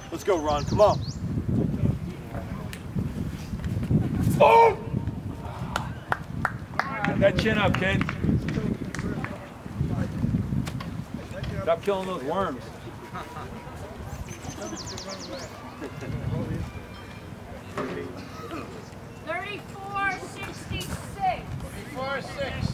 Let's go, Ron. Come on. Oh! Get that chin up, kid. Stop killing those worms. 34-66. 34-6.